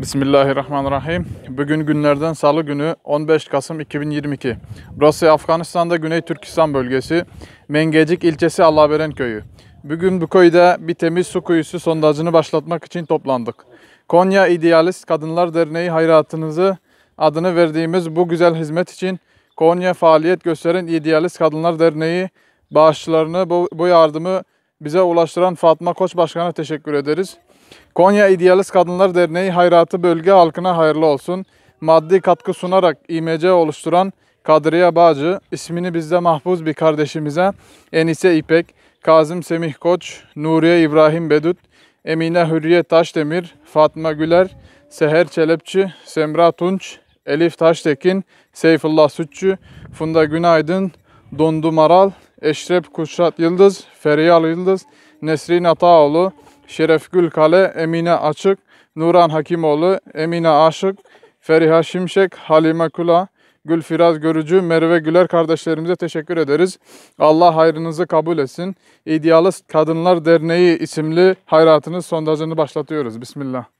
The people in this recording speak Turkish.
Bismillahirrahmanirrahim. Bugün günlerden Salı günü 15 Kasım 2022. Burası Afganistan'da Güney Türkistan bölgesi. Mengecik ilçesi Allahveren köyü. Bugün bu köyde bir temiz su kuyusu sondajını başlatmak için toplandık. Konya İdealist Kadınlar Derneği hayratınızı adını verdiğimiz bu güzel hizmet için Konya faaliyet gösteren İdealist Kadınlar Derneği bağışçılarını bu yardımı bize ulaştıran Fatma Koç Başkan'a teşekkür ederiz. Konya İdealist Kadınlar Derneği hayratı bölge halkına hayırlı olsun. Maddi katkı sunarak İMC oluşturan Kadriye Bağcı, ismini bizde mahfuz bir kardeşimize Enise İpek, Kazım Semih Koç, Nuriye İbrahim Bedut, Emine Hürriye Taşdemir, Fatma Güler, Seher Çelepçi, Semra Tunç, Elif Taştekin, Seyfullah Sütçü, Funda Günaydın, Dondu Maral, Eşref Kuşat Yıldız, Feriyal Yıldız, Nesrin Ataoğlu, Şeref Gülkale, Emine Açık, Nuran Hakimoğlu, Emine Aşık, Feriha Şimşek, Halime Kula, Gülfiraz Görücü, Merve Güler kardeşlerimize teşekkür ederiz. Allah hayrınızı kabul etsin. İdealist Kadınlar Derneği isimli hayratınız sondajını başlatıyoruz. Bismillah.